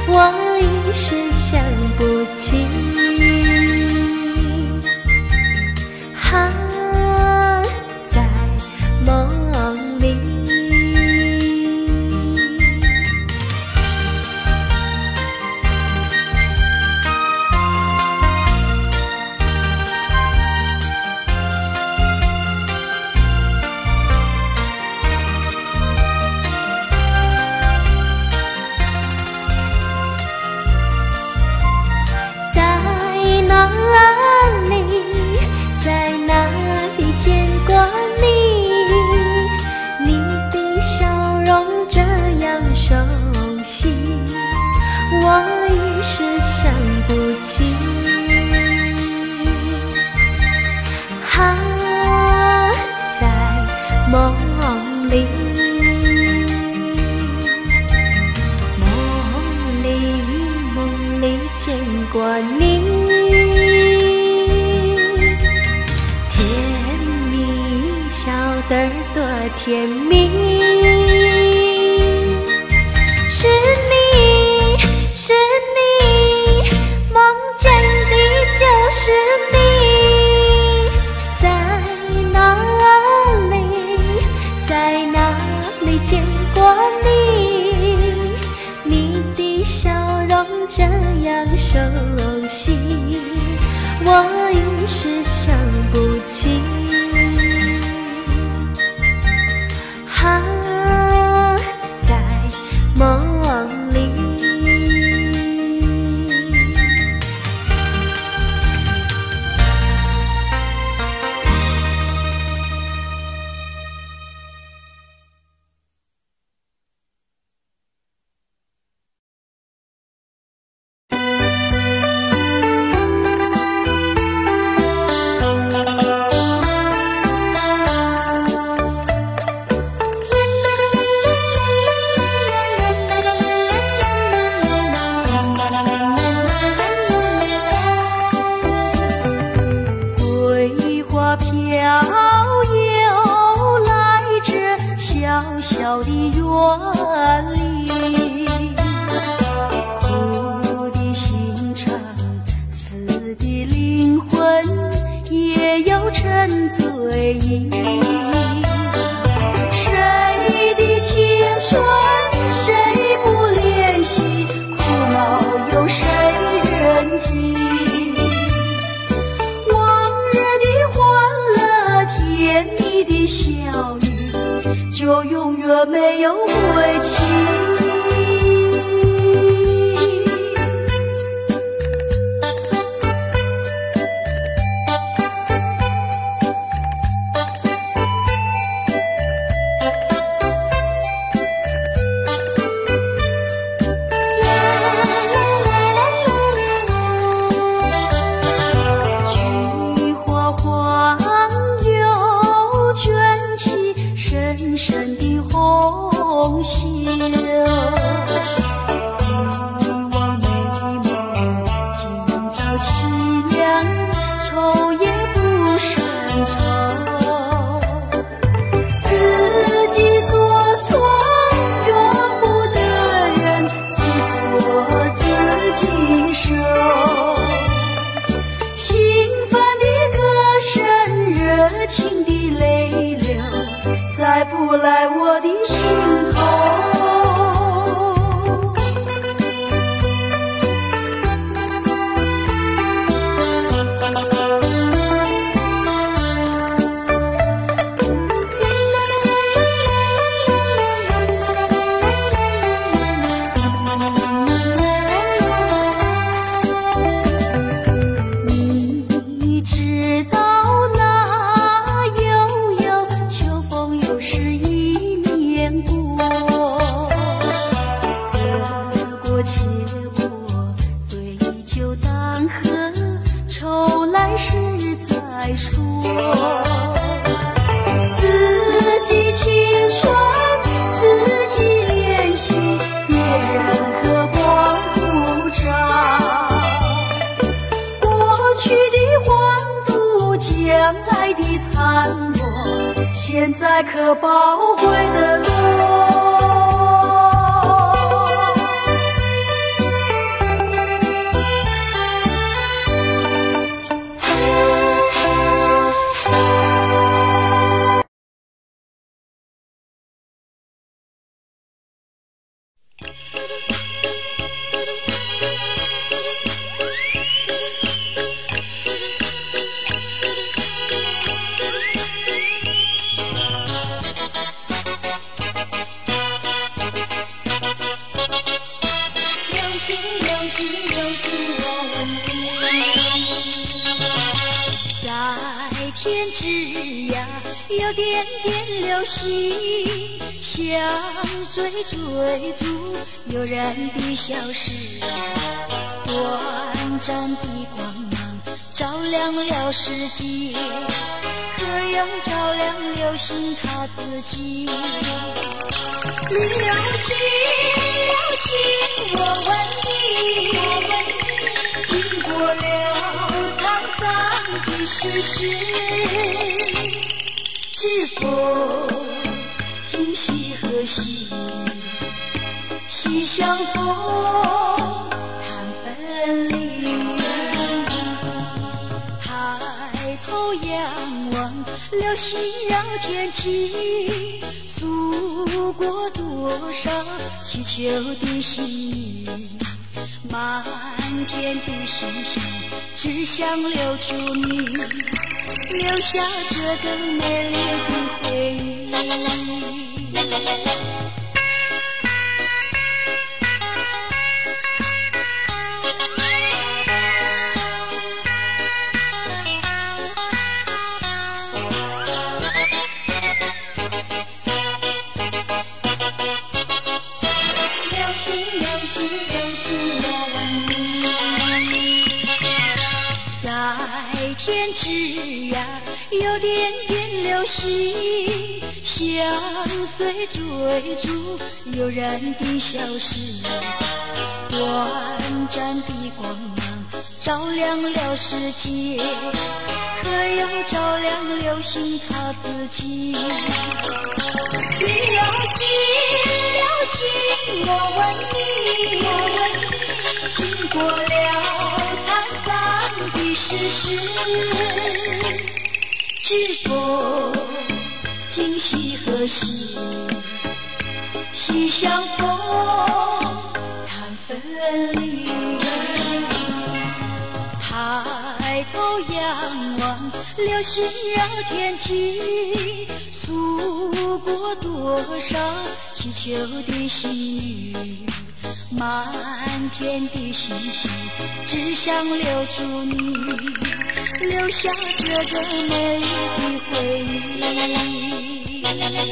我一时想不起。哈，在梦里。在哪里见过你？你的笑容这样熟悉，我一时想不起。哈，在梦里，梦里见过你。得儿多甜蜜，是你，是你，梦见的就是你，在哪里，在哪里见过你？你的笑容这样熟悉，我一时想不起。哈，在梦里。小的园里，苦的心肠，死的灵魂，也有沉醉意。谁的青春，谁不怜惜？苦恼有谁人听？往日的欢乐，甜蜜的笑语，就永远没有归期。菊花黄又卷起深深的红袖，一往美梦，今朝凄凉，愁也不胜愁。自己做错，容不得人，自作自己受。心烦的歌声，热情的泪流，再不来我的心头。你知道那悠悠秋风有时一年过，得过且过，对酒当歌，愁来时再说。自己青春自己怜惜，别人可光不着。过去的欢度，将来的残落，现在可宝贵的多。 在天之涯，有点点流星，相随追逐悠然地消失。短暂的光芒照亮了世界，可有照亮流星它自己？流星，流星，我问你，经过了沧桑的世事，知否今夕何夕？夕相逢谈分离。抬头仰望流星绕天际，诉过多少祈求的心语，满天的星星只想留住你，留下这个美丽的回忆。天之涯，有点点流星，相随追逐悠然地消失。短暂的光芒照亮了世界，可有照亮流星它自己？流星，流星，我问你，经过了沧桑的世事，知否今夕何时？夕相逢谈分离。抬头仰望流星绕天际，诉过多少祈求的心语，满天的星星只想留住你，留下这个美丽的回忆。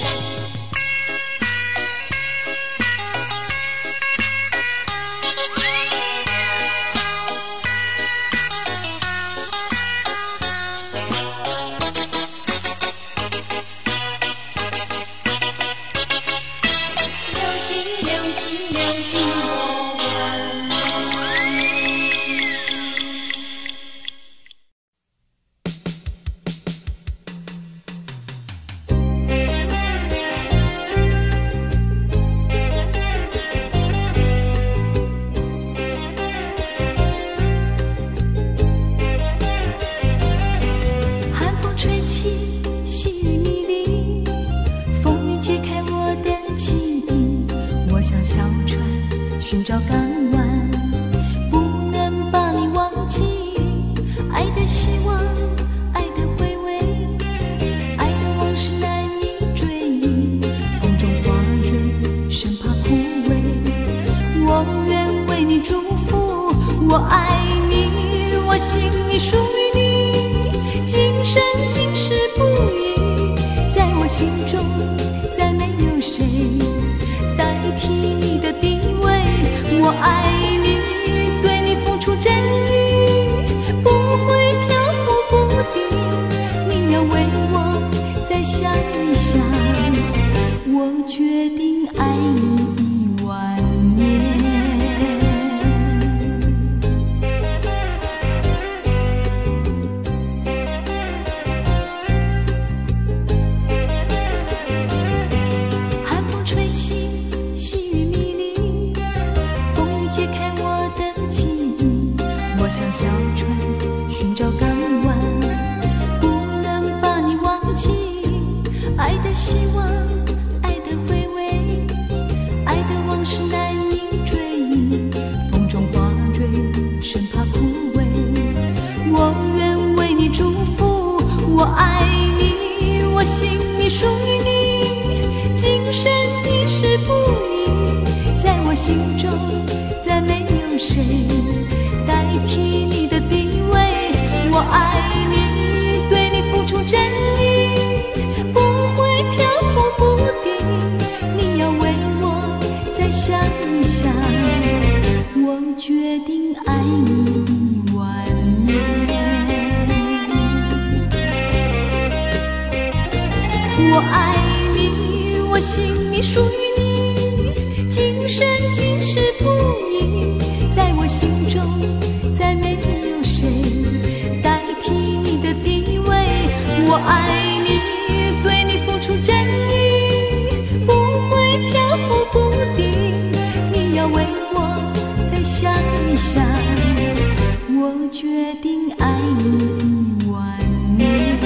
寻找港湾，不能把你忘记。爱的希望，爱的回味，爱的往事难以追忆。风中花蕊，生怕枯萎。我愿为你祝福，我爱你，我心里属于你，今生今世不移。在我心中，再没有谁代替你的地位。我爱你，对你付出真意，不会漂浮不定。你要为我再想一想，我决定爱你10000年。寒风吹起，细雨迷离，风雨解开我的记忆。我像小船寻找港湾，不能把你忘记。爱的希望，爱的回味，爱的往事难以追忆。风中花蕊，生怕枯萎。我愿为你祝福，我爱你，我心里属于你，今生今世不移。在我心中，再没有谁代替你的地位。我爱你，对你付出真意，不会漂浮不定。你要为我再想一想，我决定爱你晚年。我爱你，我心里属于你，今生今世不移。在我心中再没有谁代替你的地位。我爱你，对你付出真意，不会漂浮不定。你要为我再想一想，我决定爱你晚年。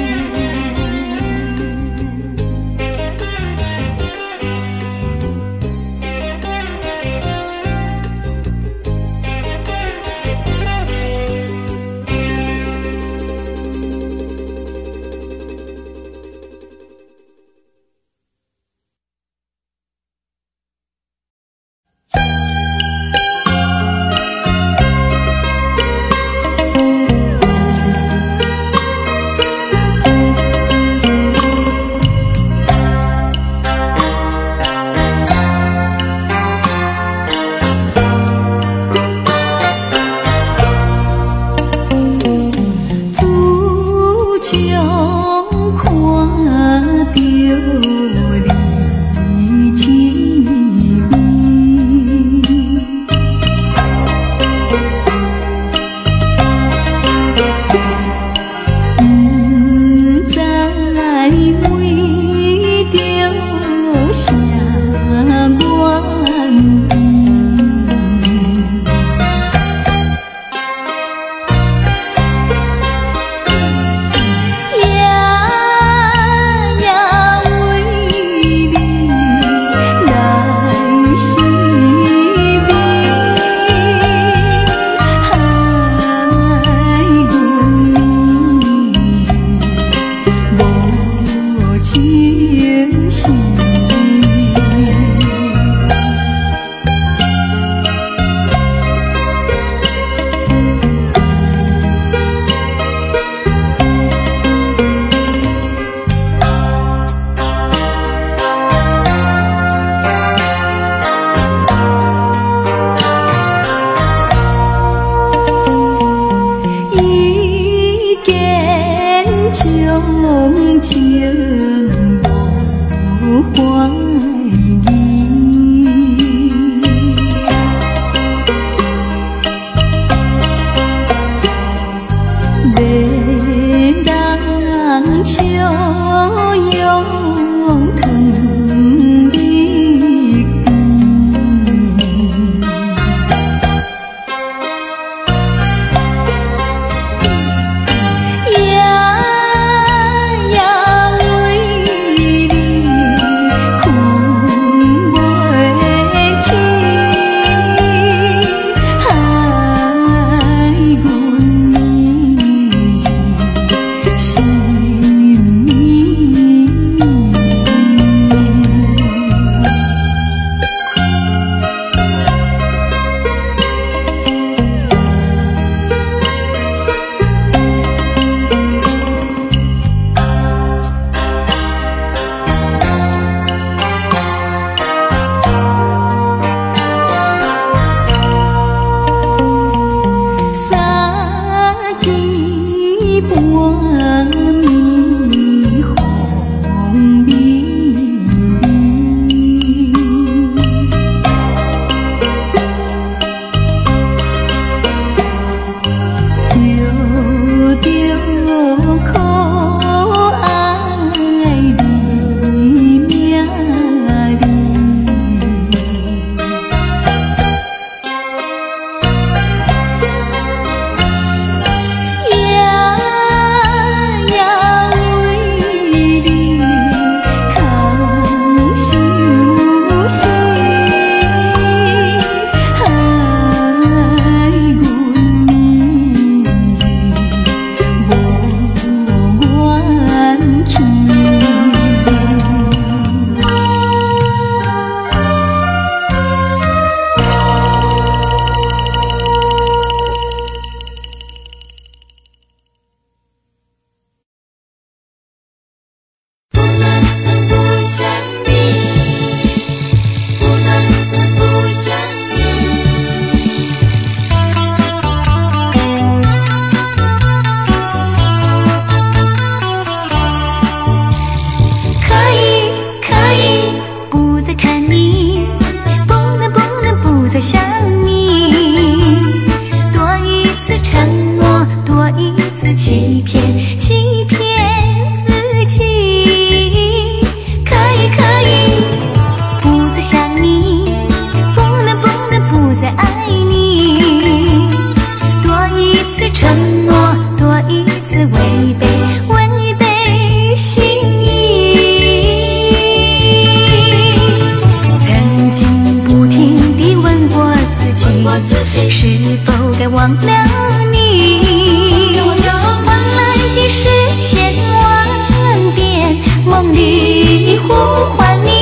否该忘了你？换来的是千万遍梦里呼唤你。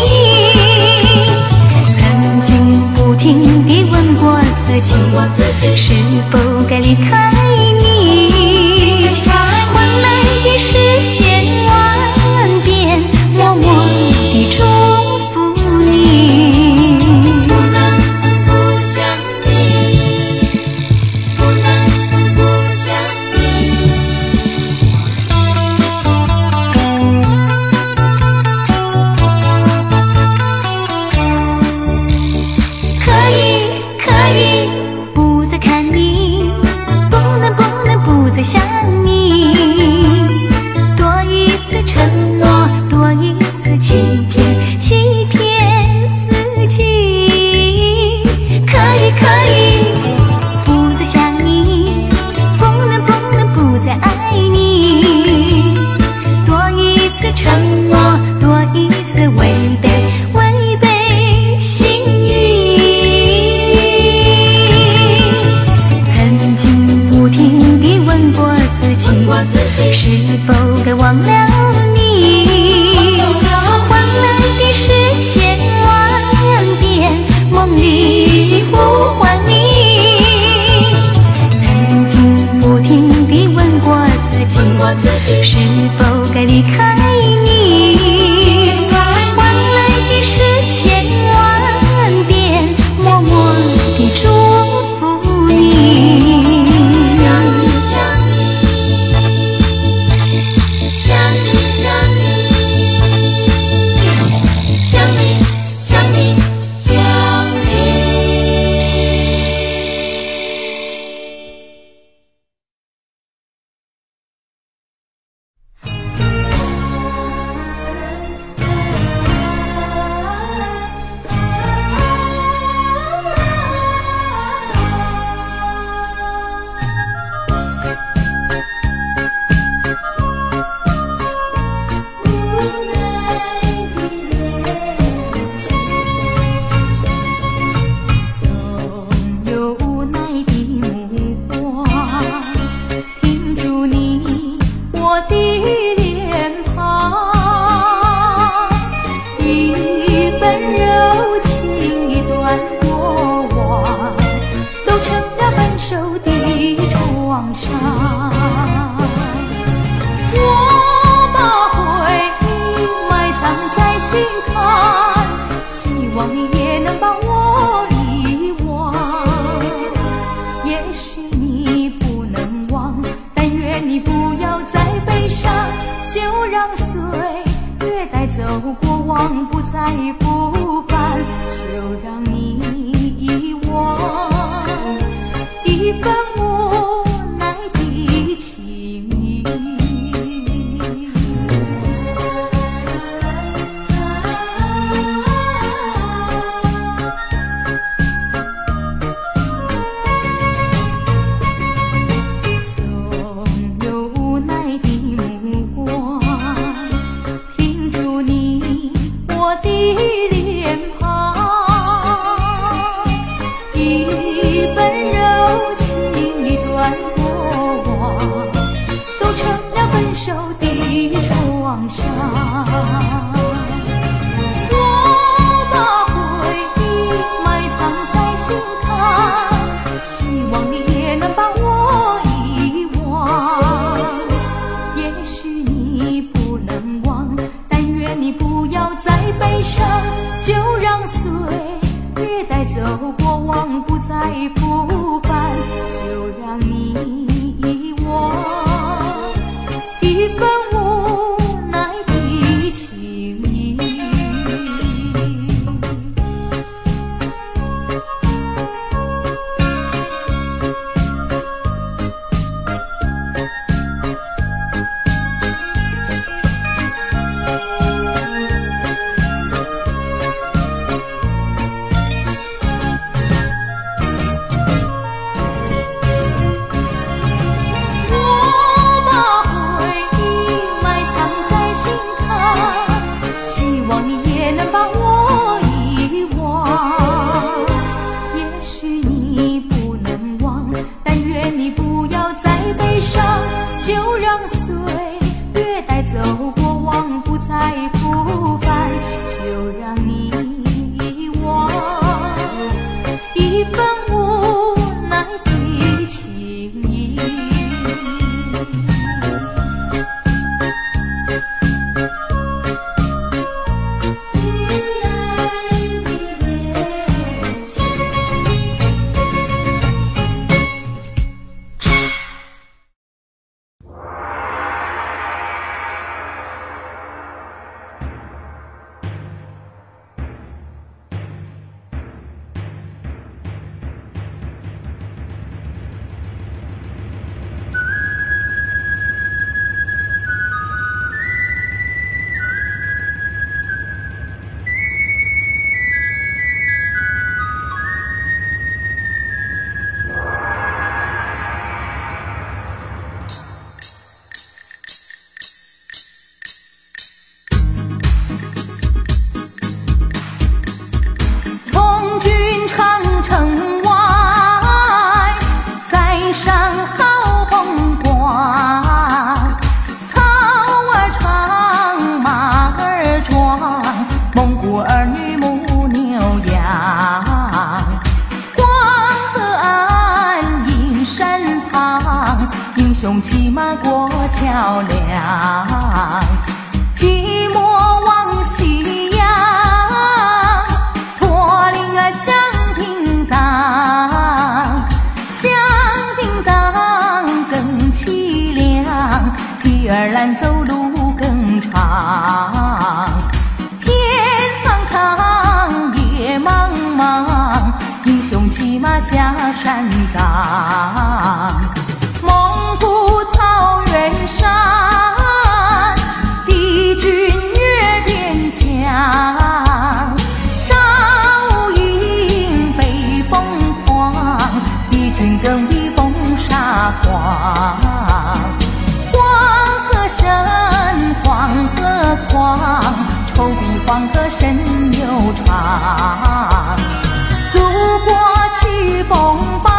曾经不停地问过自己，是否该离开你？换来的是千万遍默默地祝福你。不能不想你，不能不想你。可以，可以不再看你，不能不再想你。多一次承诺，多一次欺骗，欺骗自己。可以，可以不再想你，不能不再爱你。多一次承诺，多一次违背心意。曾经不停地问过自己，是否该忘了你？换来的是千万遍梦里呼唤你。曾经不停地问过自己，是否该离开你？换来的是千万遍默默地祝福你。想你，想你，想你，想你，想你。总有无奈的目光停住你我的脸庞，一份柔情，一段过往，都成了分手的创伤。我把回忆埋藏在心坎，希望你也能帮我遗忘。也许你不能忘，但愿你不要再悲伤，就让岁月带走过往，不再不返，就让你遗忘一份无奈的情谊。总有无奈的目光停住你我的脸庞，一份柔情，一段过往，都成了分手的创伤。我把回忆埋藏在心坎，希望你也能帮我遗忘。也许你不能忘，但愿你不要再悲伤，就让岁月带走过往，不再不返，就让你遗忘一份无奈的情谊。 愿你不要再悲伤，就让岁月带走过往，不再复返，就让你遗忘一份无奈的情意。雄骑马过桥梁，寂寞望夕阳，驼铃儿响叮当，响叮当更凄凉，蹄儿懒走路更长，天苍苍野茫茫，英雄骑马下山岗。蒙古草原上，敌军越边疆，沙无垠，北风狂，敌军更比风沙狂。黄河深，黄河宽，愁比黄河深又长。祖国去风暴，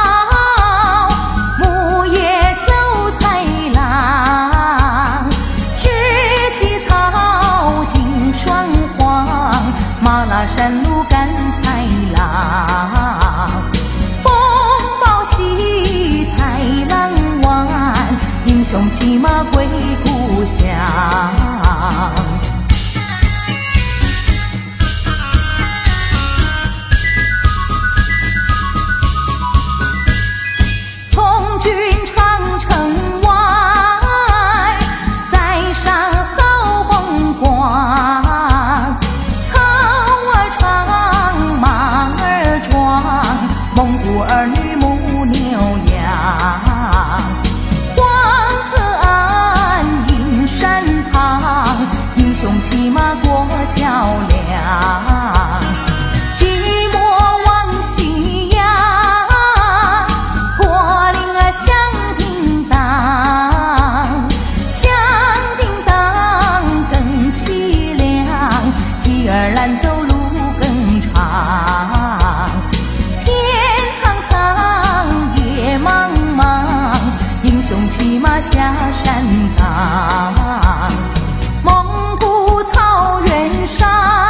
马拉山路赶豺狼，风暴喜采浪湾，英雄骑马归故乡。从军长城外，塞上好风光。蒙古儿女牧牛羊，黄河岸阴山旁，英雄骑马过桥梁。寂寞望夕阳，驼铃儿响叮当，响叮当更凄凉，蹄儿懒走路更长。英雄骑马下山岗，蒙古草原上，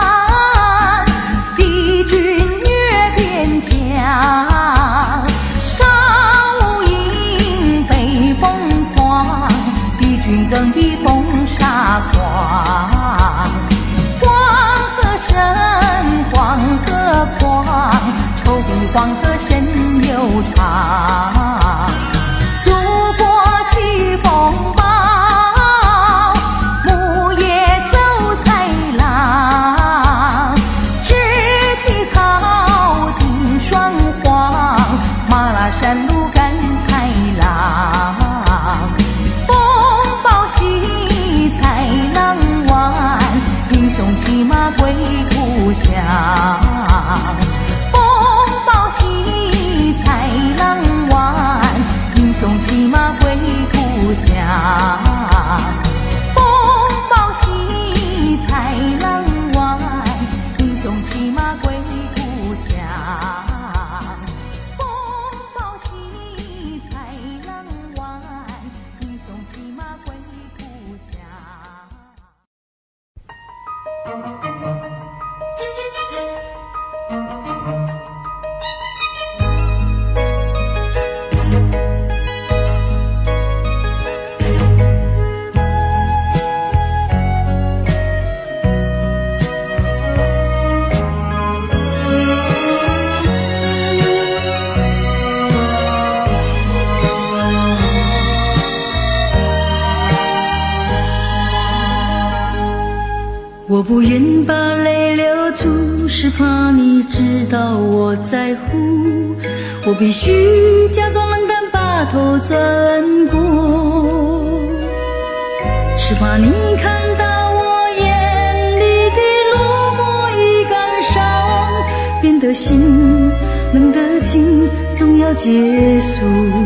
敌军越边疆，沙无垠，北风狂，敌军更比风沙狂。黄河深，黄河宽，愁比黄河深又长。祖国去风暴，牧野走豺狼，志气草尽霜黄，马拉山路赶豺狼。风暴喜采浪湾，英雄骑马归故乡。风暴喜采浪湾，英雄骑马归故乡。风暴喜采浪湾，英雄骑马归故乡。风暴喜是怕你知道我在乎，我必须假装冷淡，把头转过。是怕你看到我眼里的落寞与感伤，变得心冷的情总要结束。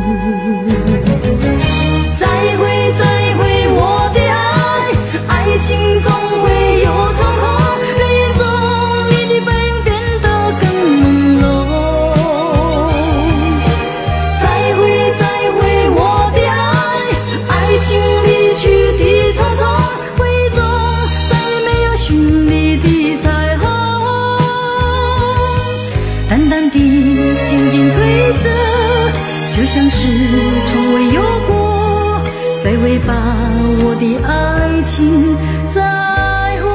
再会再会我的爱，爱情总会有冲突，人眼中你的背影变得更朦胧。再会再会我的爱，爱情离去的匆匆，回忆中再也没有绚丽的彩虹，淡淡的渐渐褪色，就像是从未有过。再会把我的爱情再会。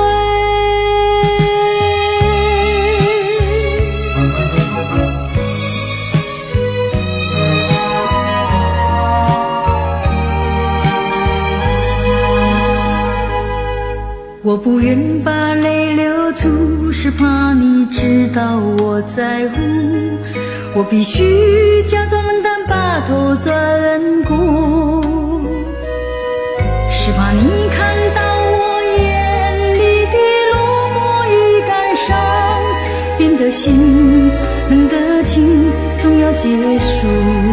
我不愿把泪流出，是怕你知道我在乎，我必须假装冷淡，把头转过。是怕你看到我眼里的落寞与感伤，变得心冷的情总要结束。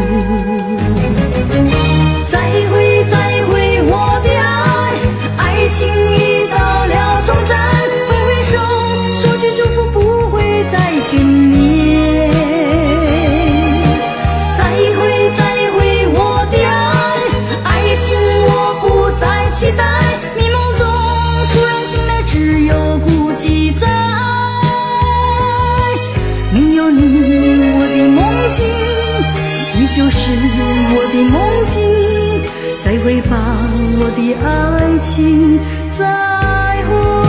再会再会我的爱，爱情已到了终站，挥挥手说句祝福，不会再眷恋。再会再会我的爱，爱情我不再期待，迷梦中突然醒来，只有孤寂在。没有你，我的梦境依旧是我的梦境，再会把我的爱情再会。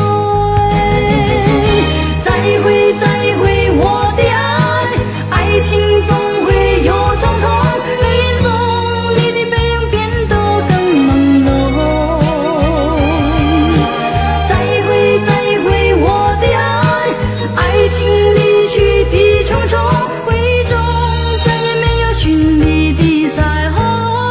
再会再会我的爱，爱情总会有冲突，人眼中你的背影变得更朦胧。再会再会我的爱，爱情离去的匆匆，回忆中再也没有绚丽的彩虹，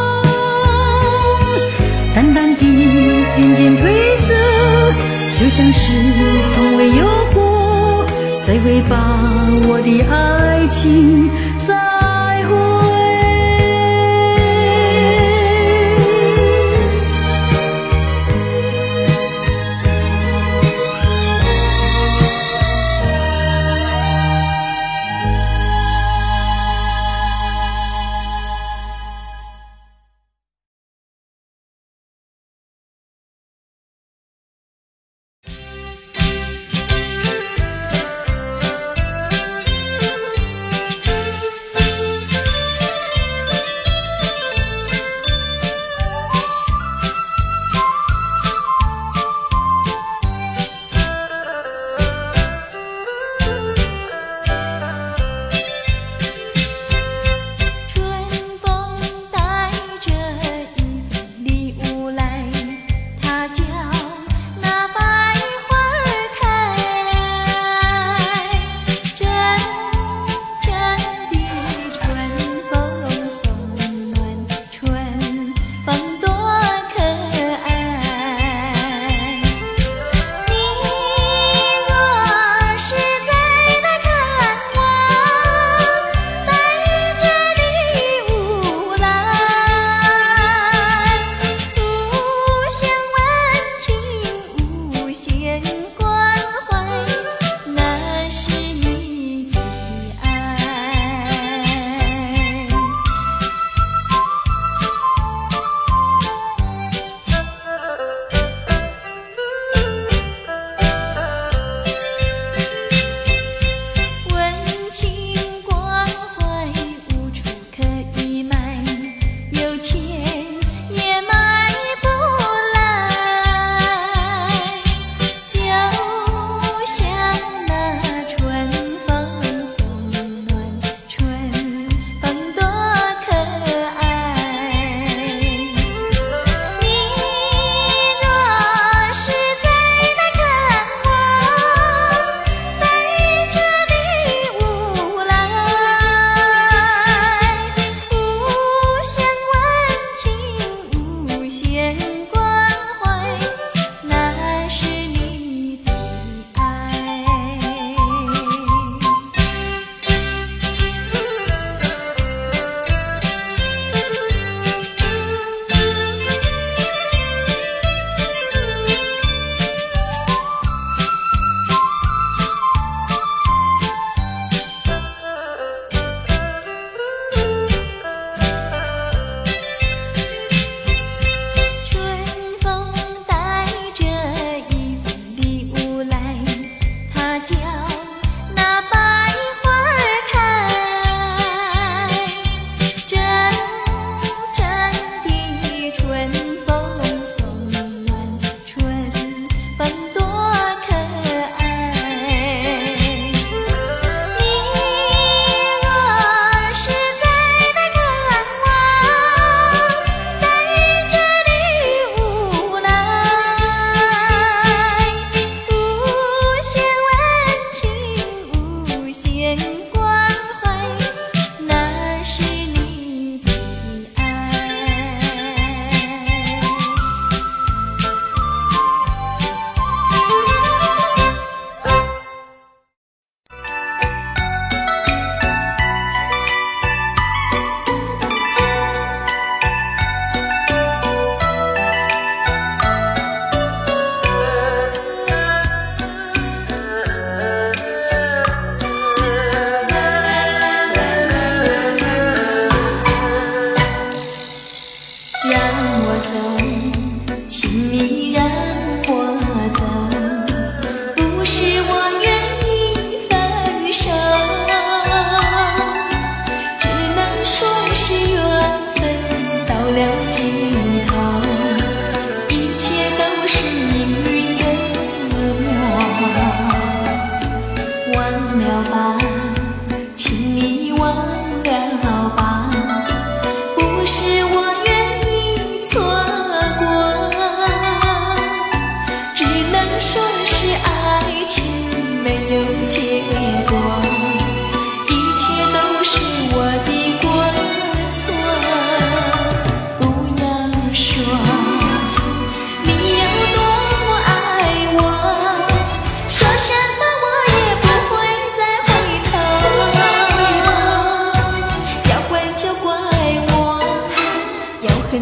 淡淡的渐渐褪色，就像是从未有过。再会把我的爱情再会。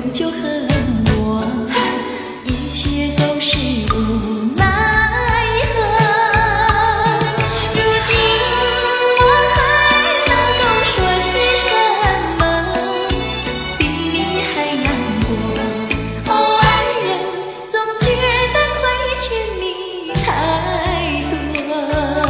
恨就恨我，一切都是无奈何。如今我还能够说些什么，比你还难过。哦，爱人总觉得亏欠你太多。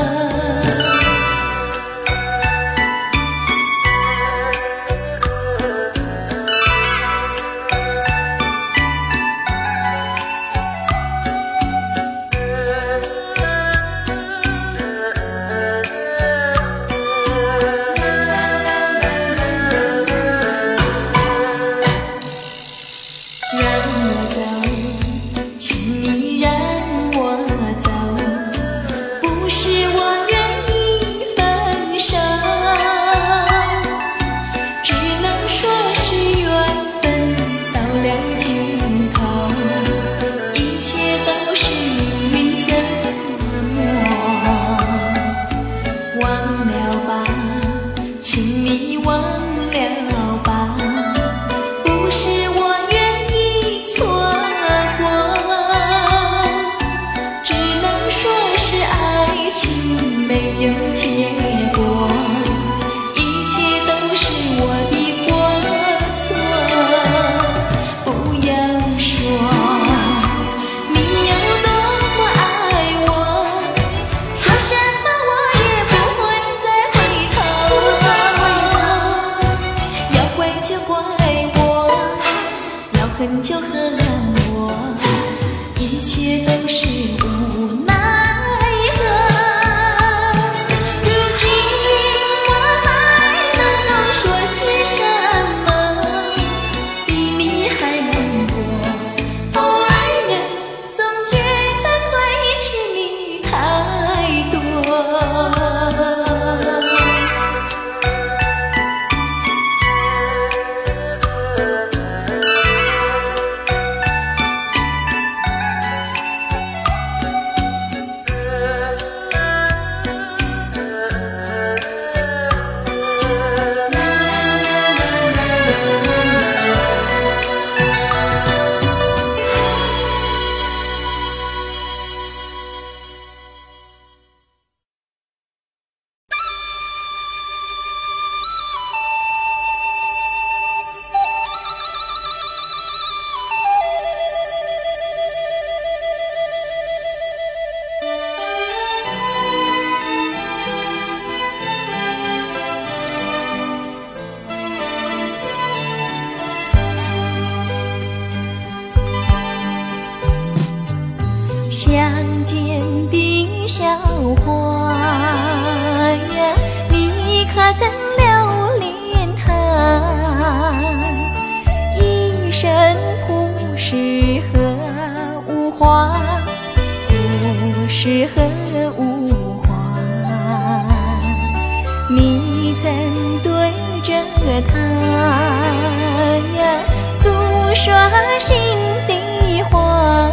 恨就恨我，一切都是无奈何。如今我还能够说些什么，比你还难过。哦，爱人总觉得亏欠你太多。相见的小花呀，你可曾留恋它？一生不适合无花，不适合无花。你曾对着它呀诉说心的话，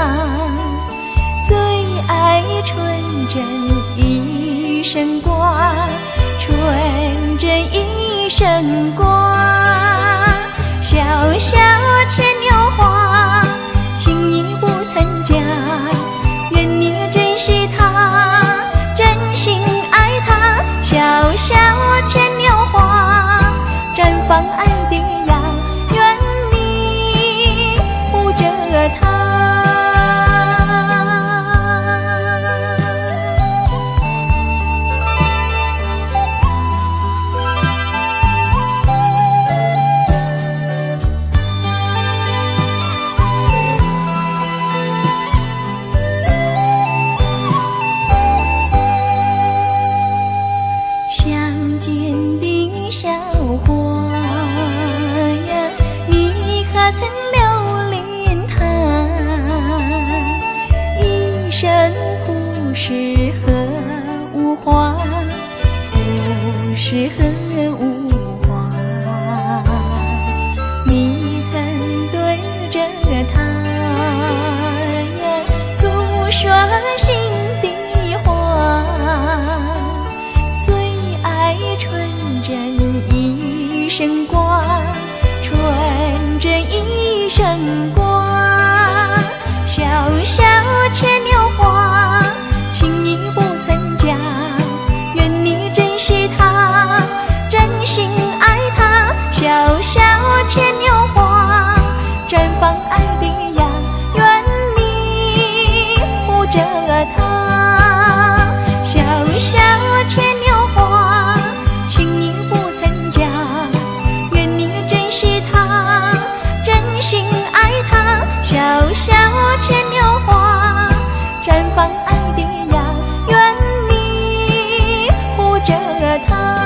纯真一生挂，纯真一生挂。小小牵牛花，情意不曾假，愿你珍惜它，真心爱它。小小牵牛花，绽放爱的芽，愿你护着它。曾留恋它，一生不适合无花，不适合无花。你曾对着它呀诉说心的话，最爱纯真一生挂，纯这一生光。小小牵牛花，轻易不曾讲，愿你珍惜它，真心爱它。小小牵牛花，绽放爱的阳，愿你护着它。小小牵牛花，轻易不曾讲，愿你珍惜它，真心爱它。小小牵牛花，绽放爱的阳，愿你护着它。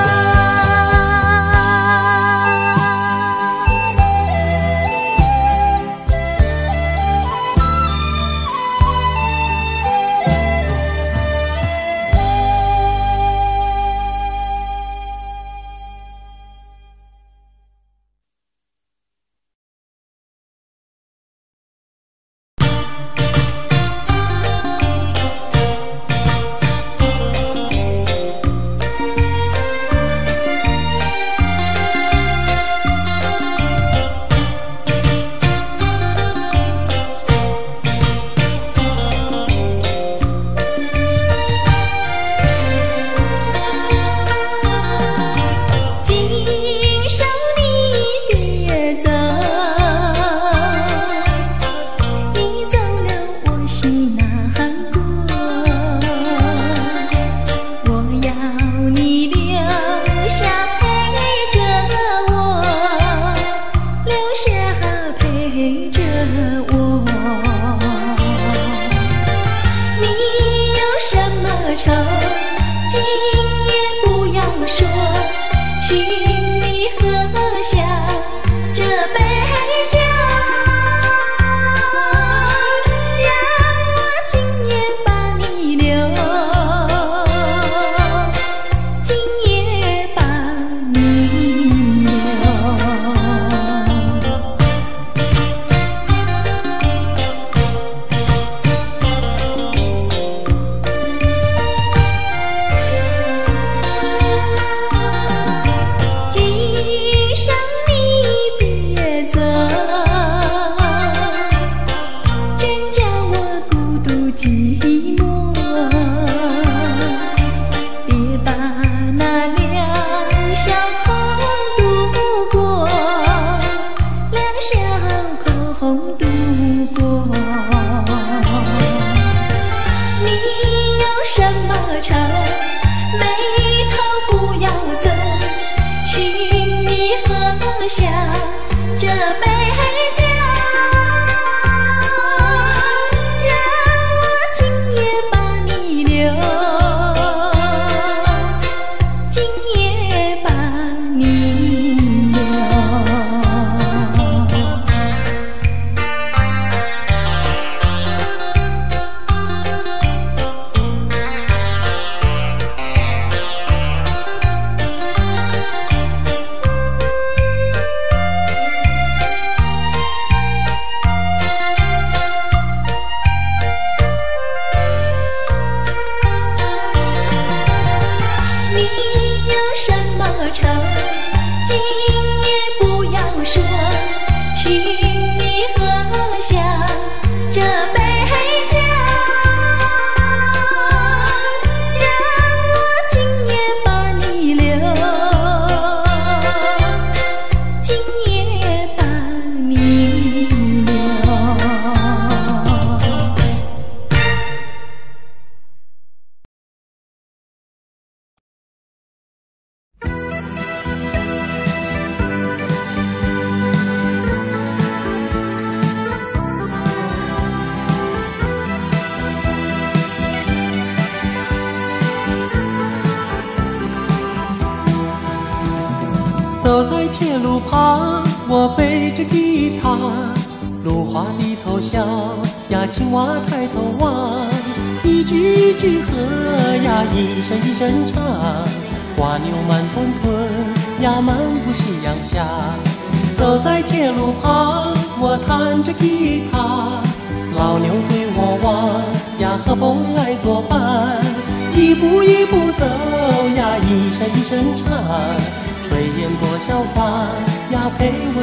走在铁路旁，我背着吉他，芦花低头笑呀，青蛙抬头望，一句一句和呀，一声一声唱，瓜牛慢吞吞呀，漫步夕阳下。走在铁路旁，我弹着吉他，老牛对我望呀，和风来作伴，一步一步走呀，一声一声唱，炊烟多潇洒呀，陪我走回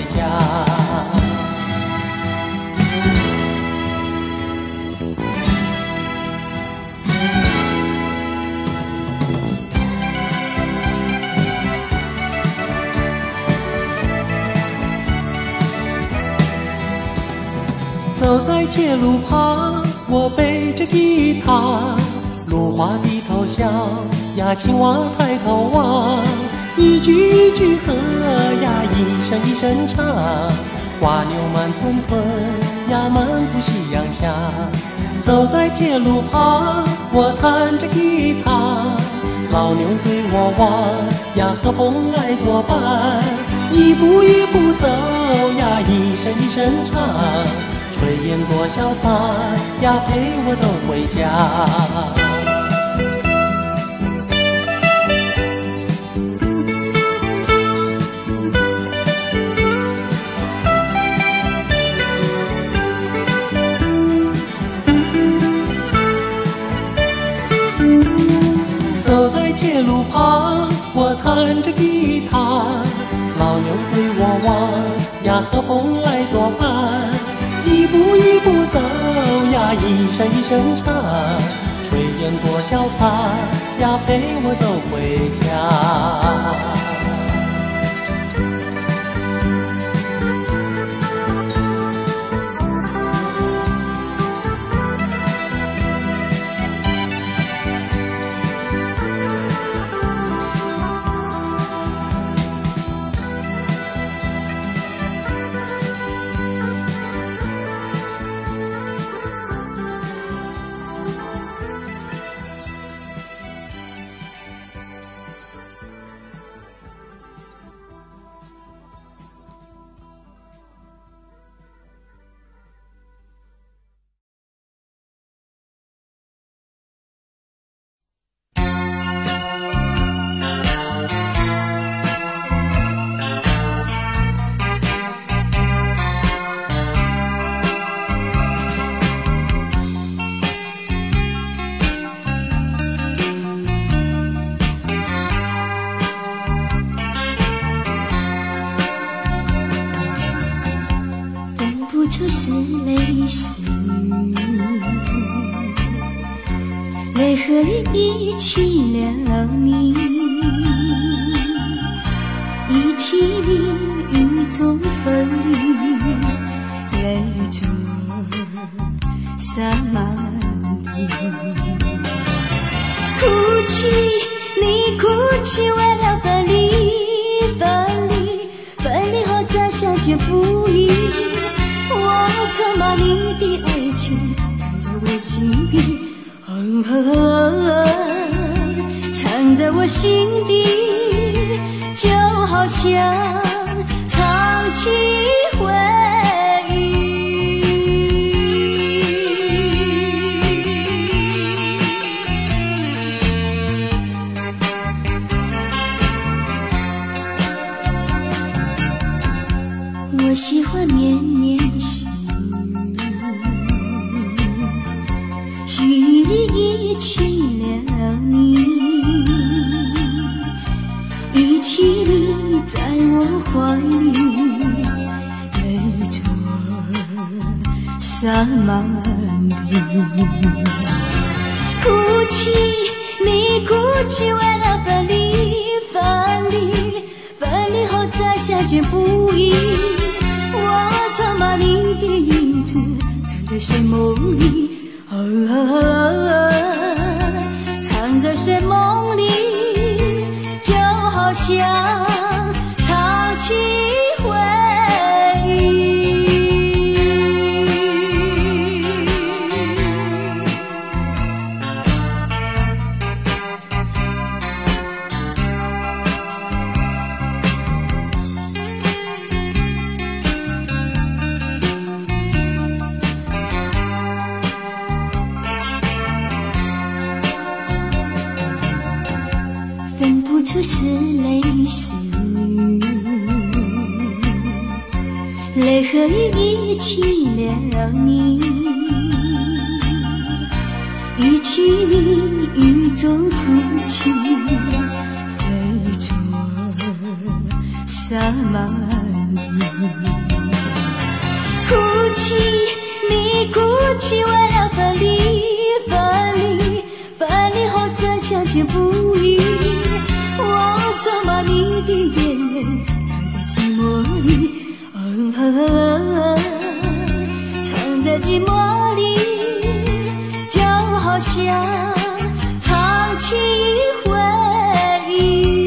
回家。走在铁路旁，我背着吉他，芦花低头笑，呀青蛙抬头望，一句一句和呀，一声一声唱，瓜牛慢吞吞呀，漫步夕阳下。走在铁路旁，我弹着吉他，老牛对我望呀，和风来作伴，一步一步走呀，一声一声唱，炊烟多潇洒呀，陪我走回家。走在铁路旁，我弹着吉他，老牛对我望呀，和风来作伴，一步一步走呀，一声一声唱，炊烟多潇洒呀，陪我走回家。 就是泪湿，泪和雨一起了你，一起淋雨中风雨，泪中洒满地。哭泣，你哭泣，为了分离，分离，分离后再相见不易。我曾把你的爱情藏在我心底，藏在我心底，就好像藏起回忆。我喜欢绵绵细雨里一起了你，一起你在我怀里，泪中洒满地。哭泣，你哭泣，为了分离，分离，分离后再相见不易。我常把你的影子藏在睡梦里，藏在睡梦里，就好像藏起回忆。分不出是泪是雨，泪和雨一起了你，一起你雨中哭泣，泪中洒满哭泣，你哭泣，为了分离，分离，分离后怎相见不易？我曾把你的眼藏在寂寞里，藏在寂寞里，就好像唱起回忆。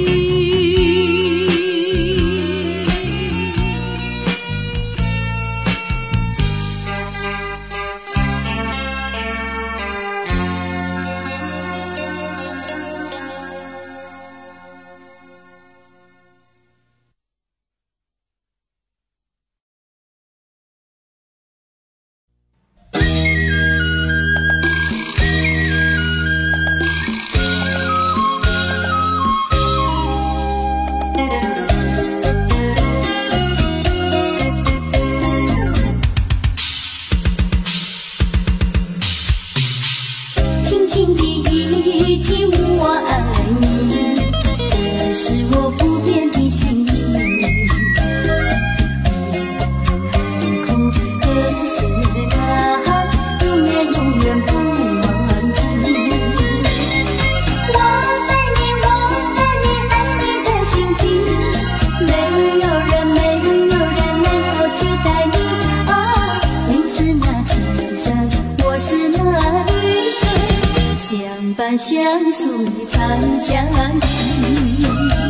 相诉长相依，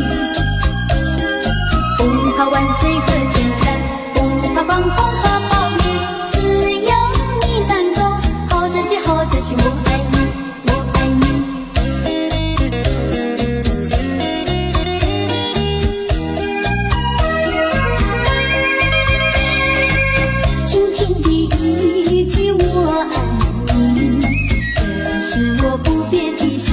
不怕万水和千山，不怕狂风和暴雨，只有你难懂。好珍惜，好珍惜，我爱你，我爱你。轻轻的一句我爱你，这是我不变。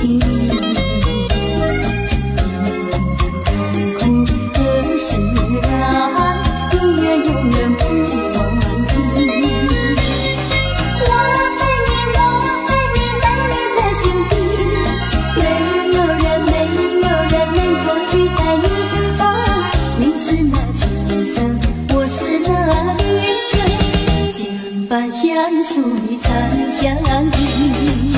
相诉长相依，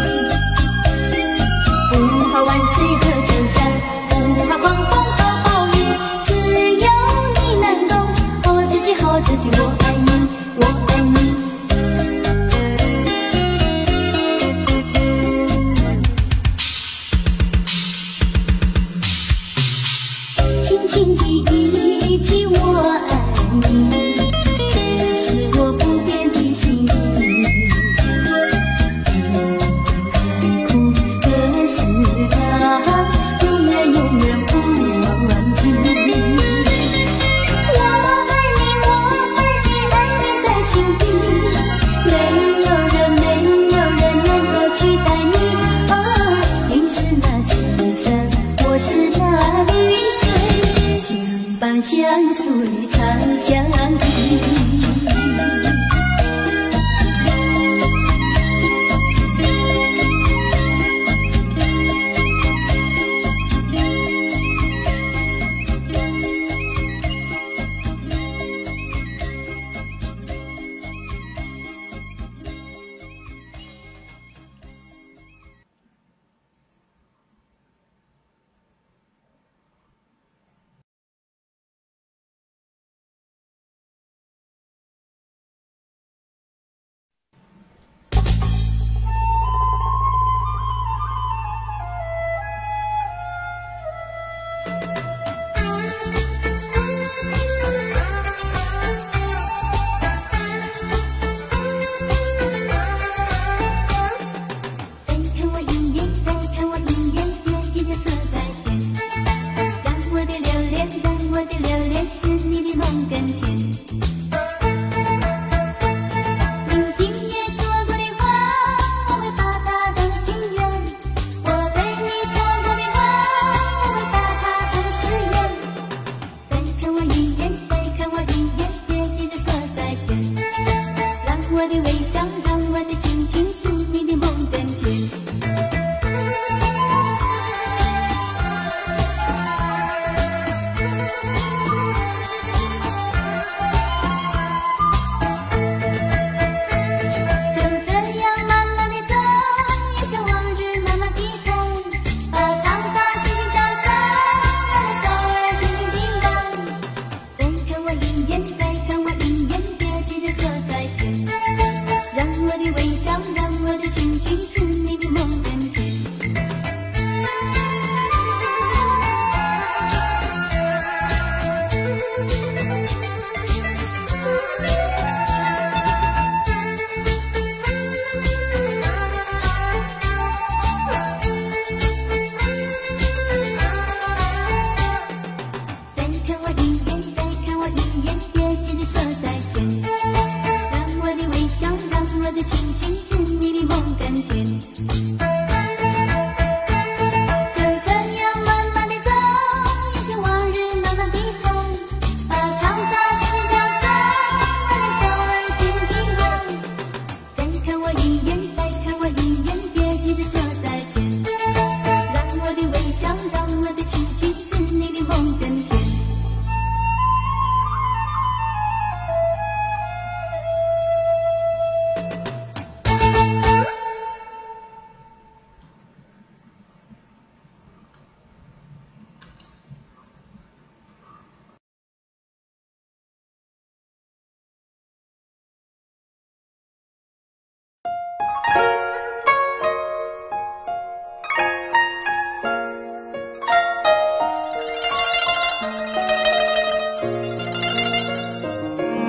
不怕万水和千山，不怕狂风和暴雨，只有你难懂。好珍惜，好珍惜，我爱你，我爱你。轻轻的一句我爱你，这是我不变的心意。苦的是他，永远永远不忘记。我爱你，我爱你，爱你在心底，没有人能够取代你。你是那青山，我是那绿水，相伴相随长相依。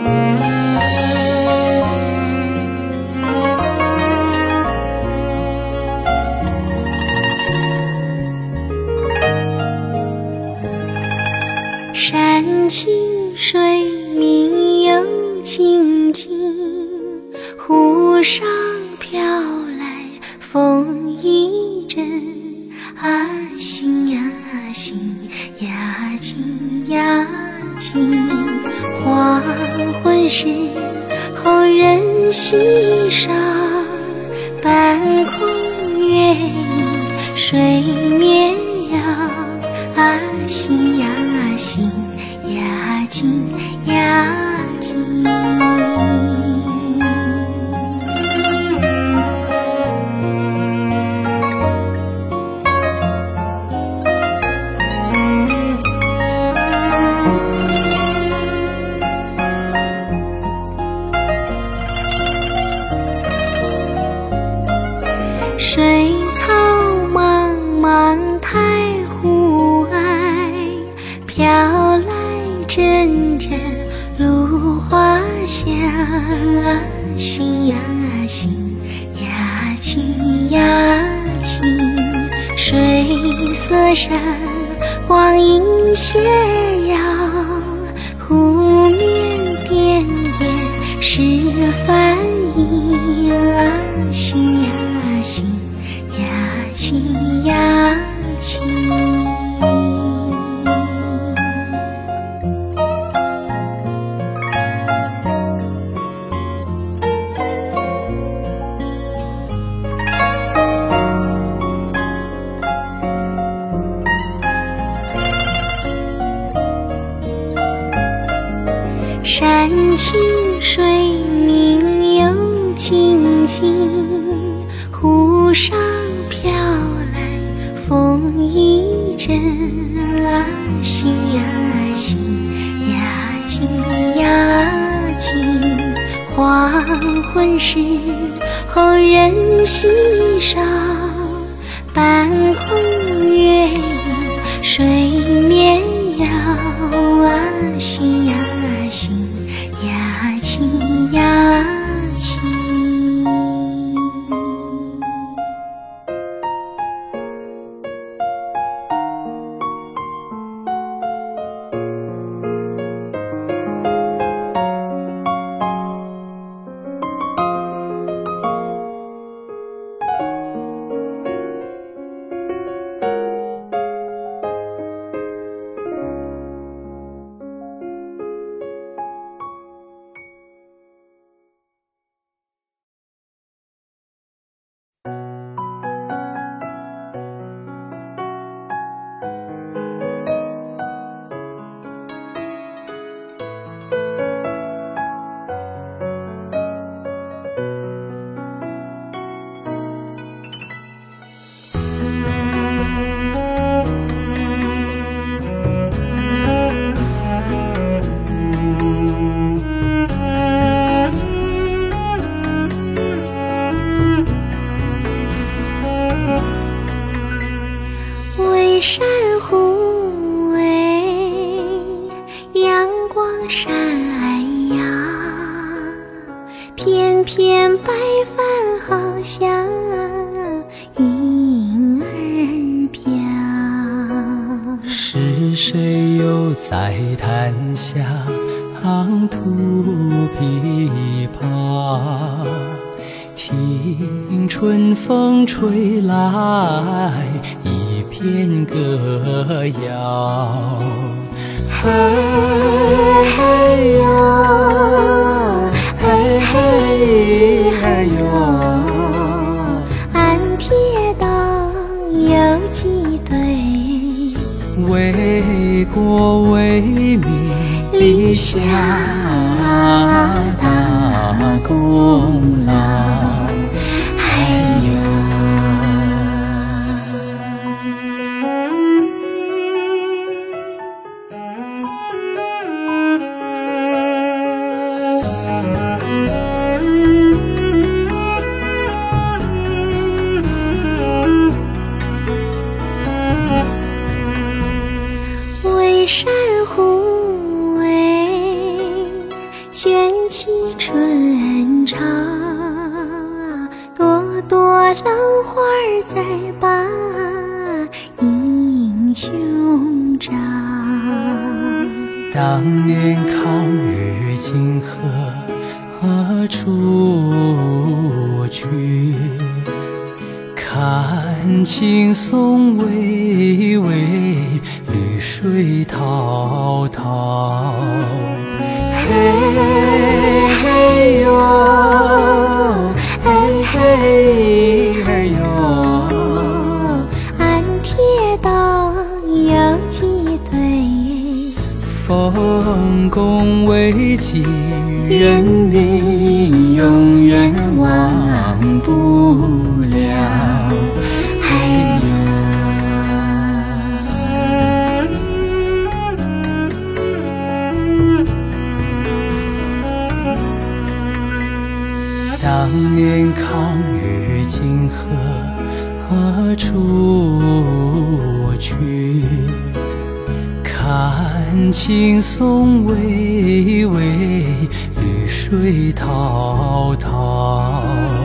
山清水明又清静，湖上飘来风一阵，啊心呀心呀情呀情，黄昏时后人溪上，半空月影水面摇，啊心呀心呀情呀情。水草茫茫太湖外，飘来阵阵芦花香，啊心呀心呀情呀情，水色山光影斜摇，湖面点点是帆影，啊心呀心呀情呀情。山清水明又清静，湖上飘来风一阵，啊心呀心呀情呀情，黄昏时后人溪上，半空月影水面摇，啊心呀心呀情呀情。珊瑚喂，阳光晒呀，片片白帆好像云儿飘。 是谁又在潭下吐琵琶？听春风吹来一片歌谣，嗨嗨哟，嗨嗨儿哟， 岸铁道有几对， 为国为民立下大功劳。 为珊瑚喂， 春长，朵朵浪花儿在把英雄长。 当年抗日金何处去？看青松巍巍，绿水滔滔。嘿嘿哟，嘿嘿嘿哟， 俺铁道有几对？ 丰功伟绩，人民永远忘不了。 哎呦， 当年抗日金何处去？看青松巍巍，绿水滔滔。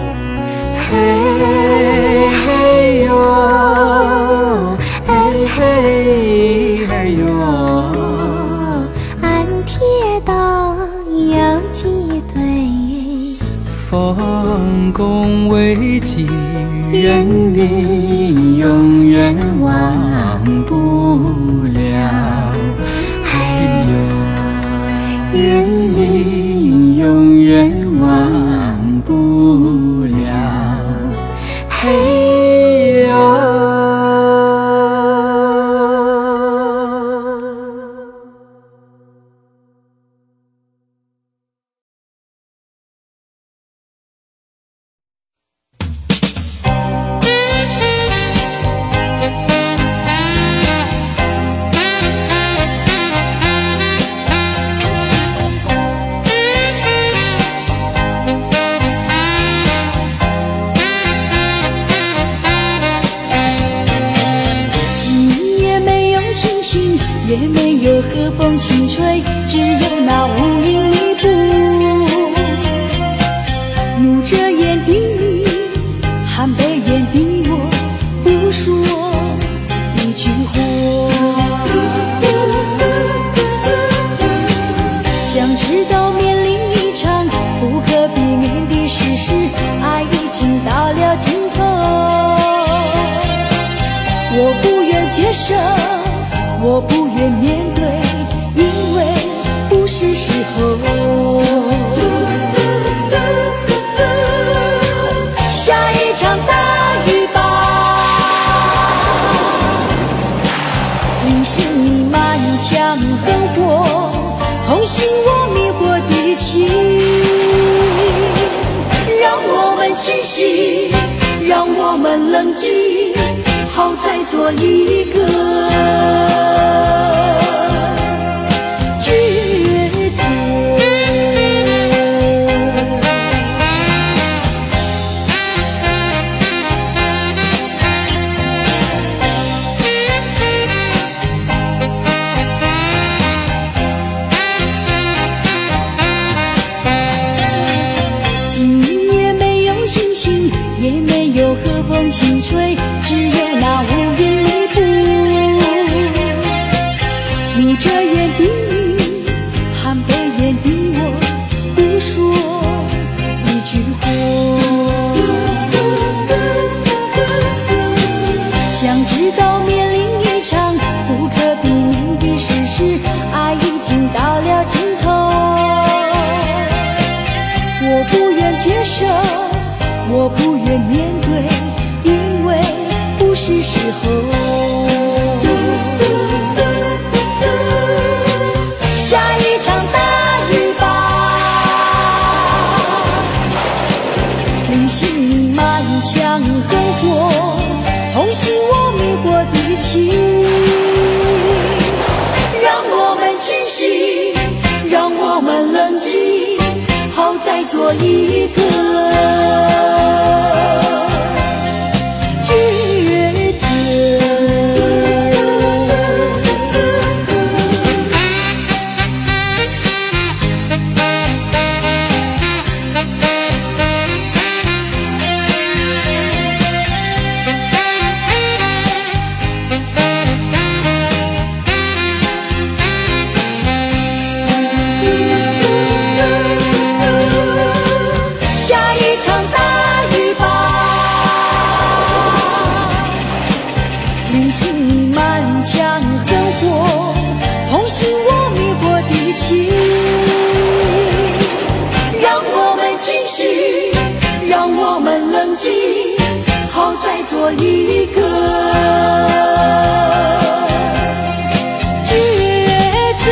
嘿嘿哟，嘿嘿嘿哟， 俺铁道有几对？ 丰功伟绩，人民永远忘不了。哎呦，人民永远忘不了。嘿呦。 也没有和风轻吹，只有那无影密布。怒着眼的你，含悲眼的我，不说一句话。将知道面临一场不可避免的事实，爱已经到了尽头。我不愿接受，我不愿面对，因为不是时候。下一场大雨吧，零星弥漫枪和火，重新我迷惑的情。让我们清醒，让我们冷静，好再做一个句子。今夜没有星星，也没有和风轻吹，只有那无言密布。眯着眼的你，含悲眼的我，不说一句话。将知道面临一场不可避免的事实，爱已经到了尽头。我不愿接受，我不愿面对，因为不是时候。下一场大雨吧，零星弥漫枪和火，重新我迷惑的情。让我们清醒，让我们冷静，好再做一个句子。 做一个抉择。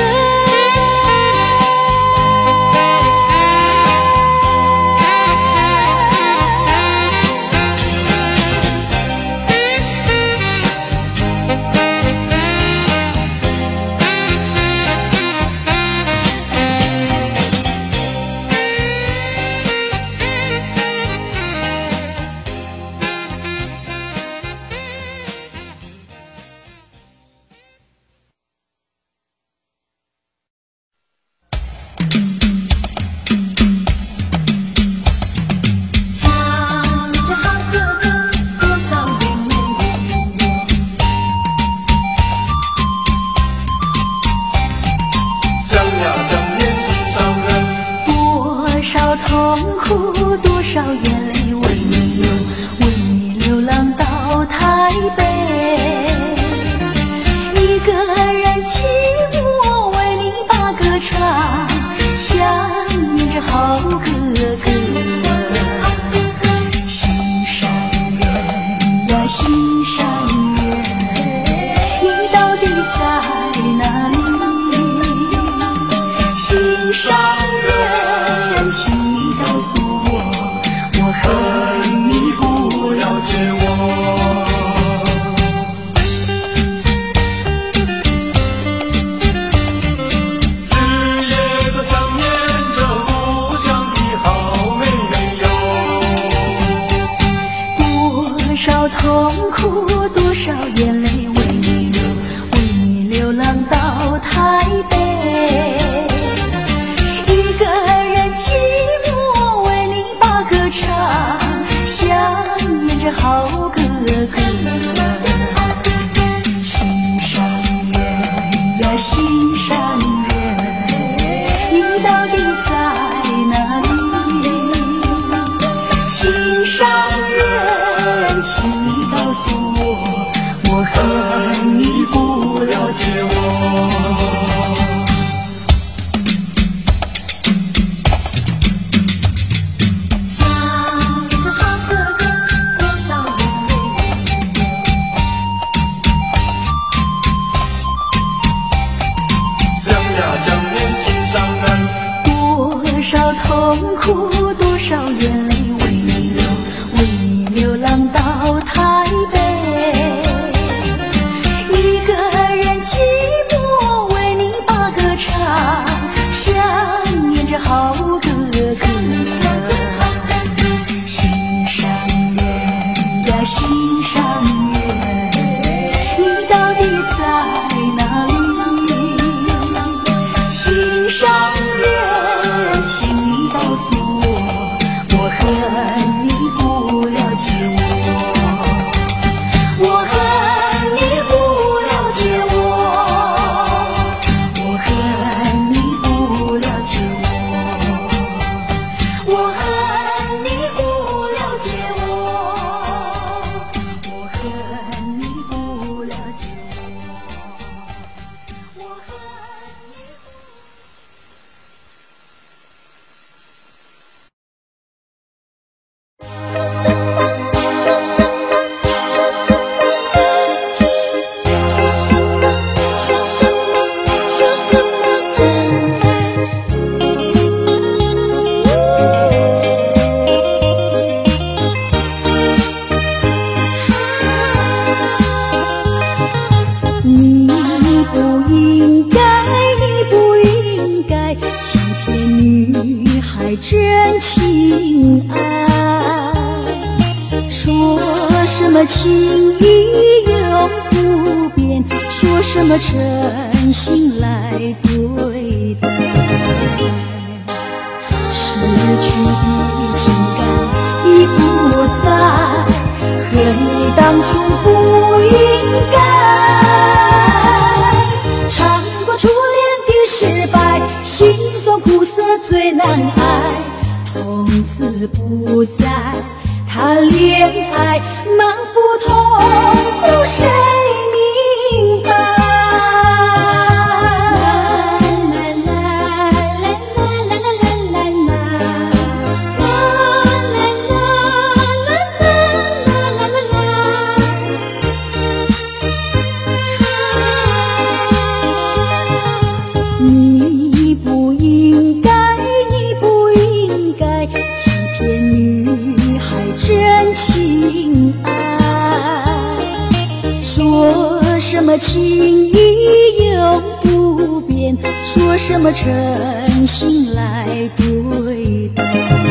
做什么诚心来对待？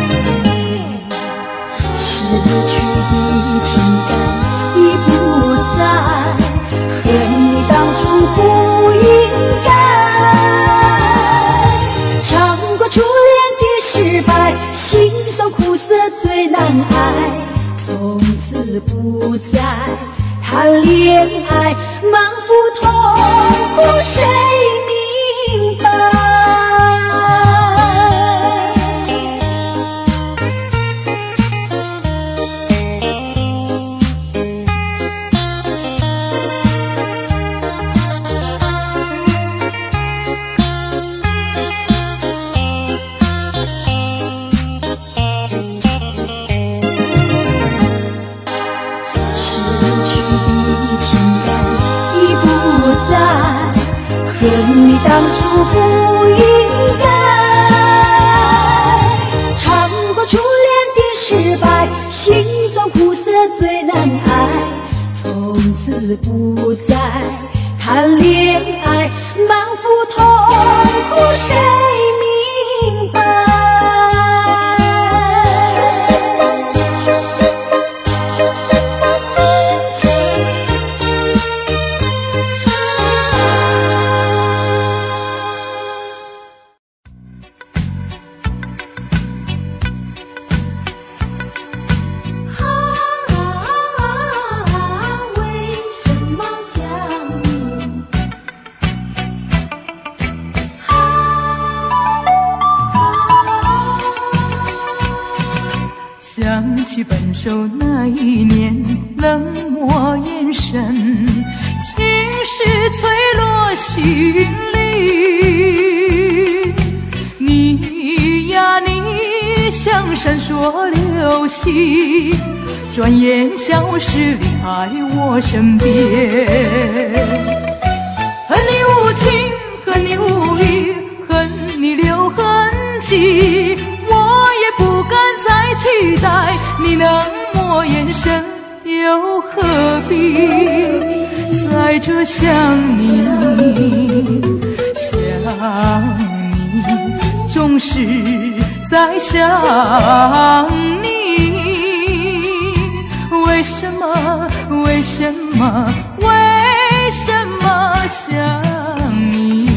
失去的情感已不在，恨你当初不应该。尝过初恋的失败，心酸苦涩最难挨，从此不再谈恋爱，满腹痛苦谁明白？恨你当初不应该，尝过初恋的失败，心酸苦涩最难挨，从此不再谈恋爱，满腹痛苦谁明白？说什么真情？ 想起分手那一年，冷漠眼神，情绪脆弱心里。你呀你像闪烁流星，转眼消失离开我身边。恨你无情，恨你无义，恨你留痕迹，我也不敢再期待你能抹眼神，又何必在这想你想你，总是在想你。为什么为什么为什么想你？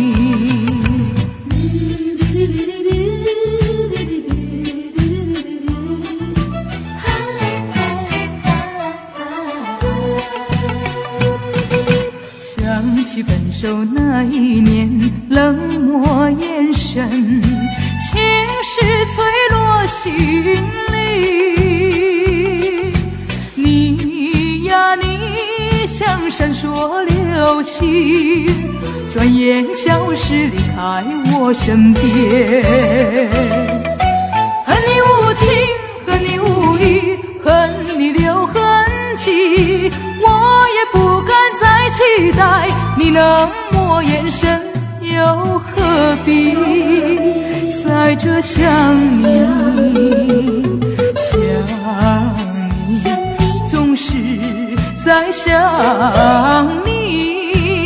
想起分手那一年，冷漠眼神，情绪脆弱心里。你呀你像闪烁流星，转眼消失离开我身边。恨你无情，恨你无义，恨你留痕迹，我也不敢再期待你能抹眼神，又何必在这想你想你，总是在想你。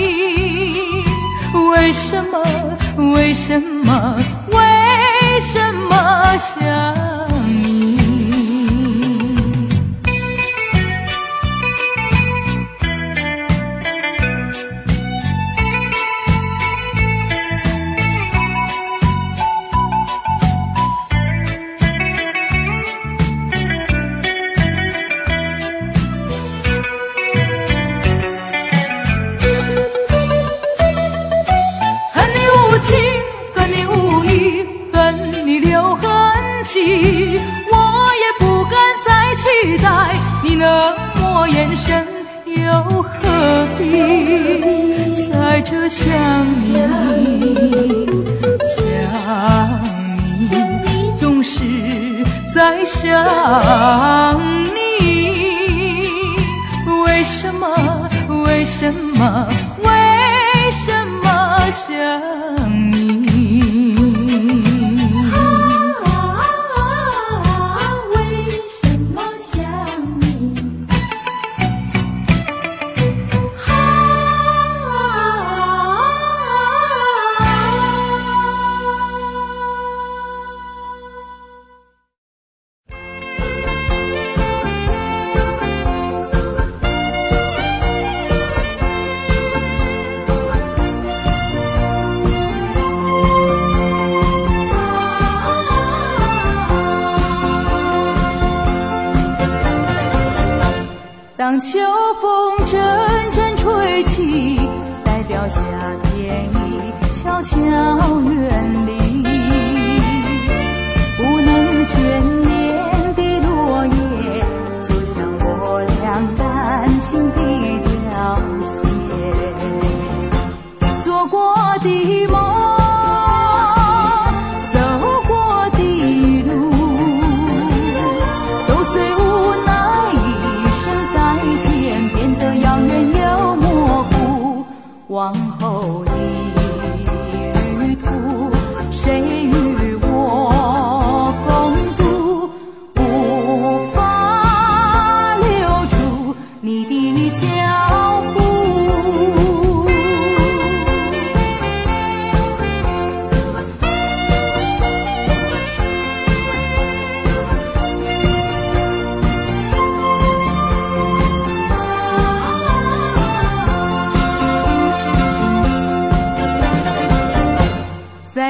为什么为什么为什么想你？我也不敢再期待你能抹眼神，又何必在这想你想你，总是在想你。为什么为什么为什么想你？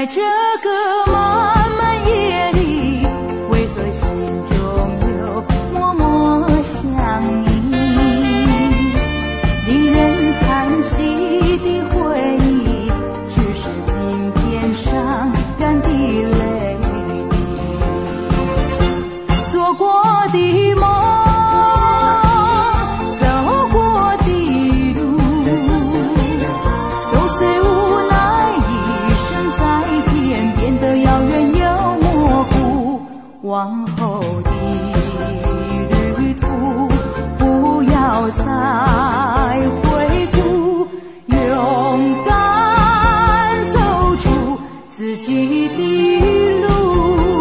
在这个漫漫夜里，为何心中又默默想你？令人叹息的回忆，只是平添伤感的泪滴。做过的梦，走过的路，都随无奈一声再见变得遥远又模糊。往后的旅途，不要再回顾，勇敢走出自己的路。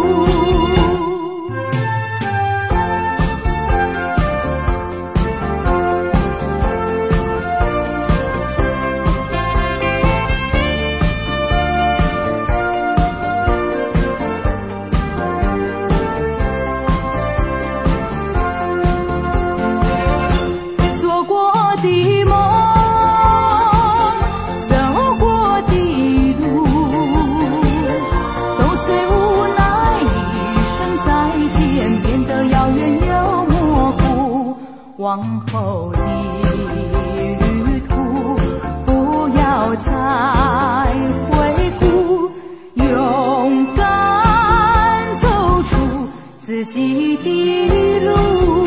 做过的梦，走过的路，都随无奈一声再见变得遥远又模糊。往后的旅途，不要再回顾，勇敢走出自己的路。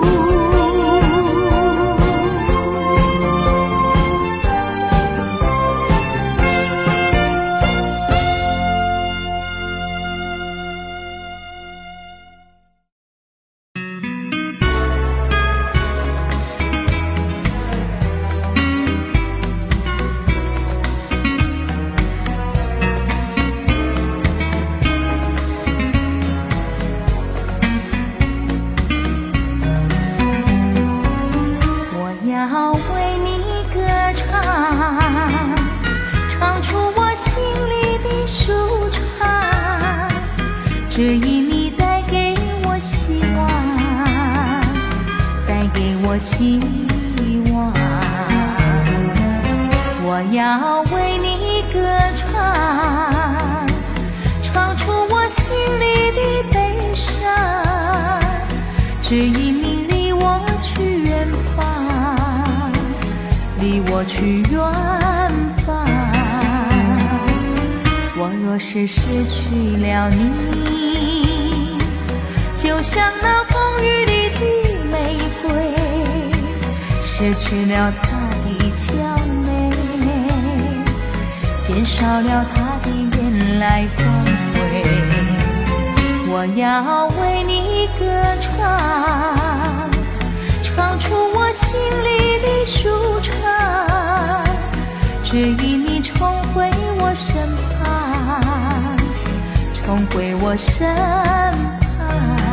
要为你歌唱，唱出我心里的舒畅，只因你带给我希望，带给我希望。我要为你歌唱，唱出我心里的悲伤，只因你离我去远方，离我去远方。我若是失去了你，就像那风雨里的玫瑰，失去了它的娇美，减少了它的原来光辉。我要为你歌唱，唱出我心里的舒畅，只因你重回我身旁，重回我身旁。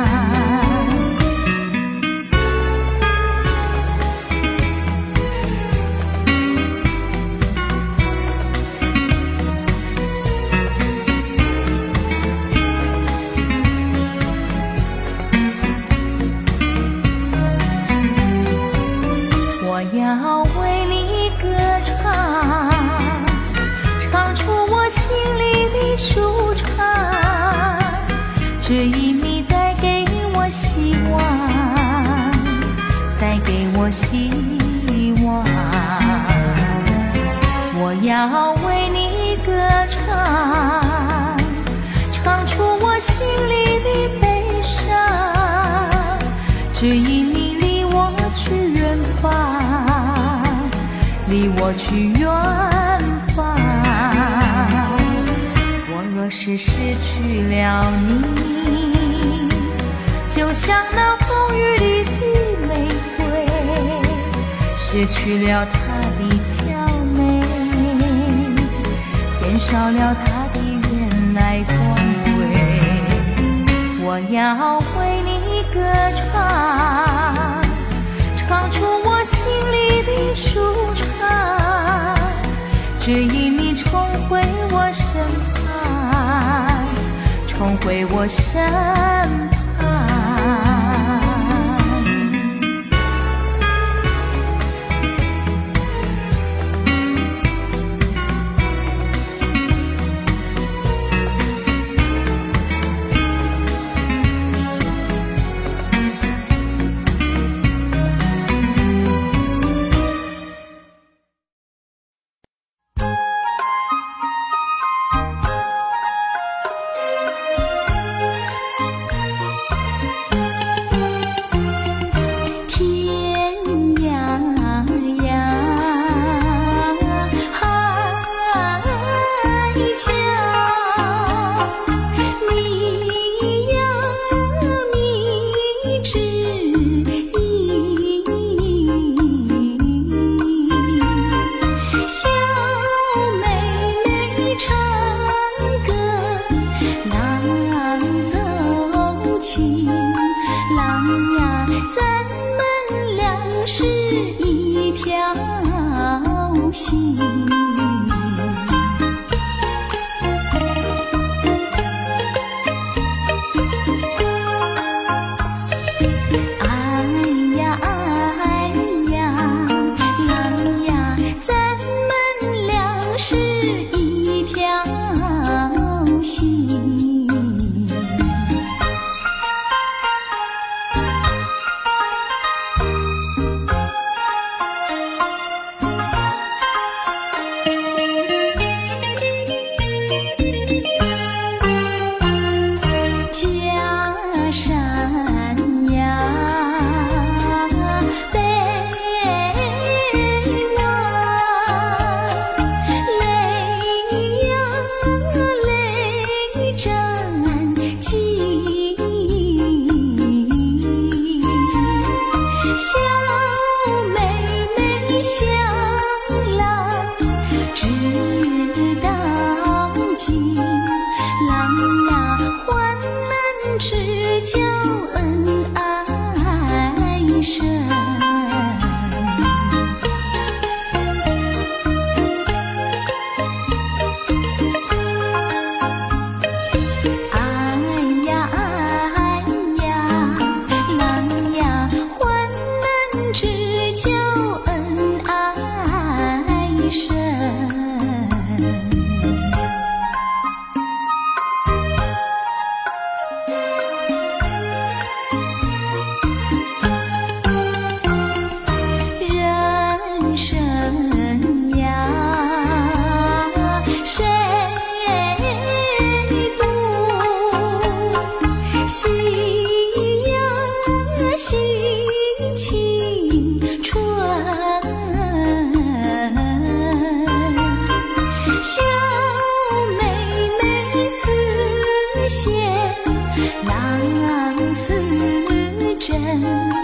我要为你歌唱，唱出我心里的舒畅，只因你带给我希望，带给我希望。我要为你歌唱，唱出我心里的悲伤，只因你离我去远方，离我去远方。我若是失去了你，就像那风雨里的玫瑰，失去了它的娇美，减少了它的原来光辉。我要为你歌唱，唱出我心里的舒畅，只因你重回我身旁，重回我身旁。 线，浪似针。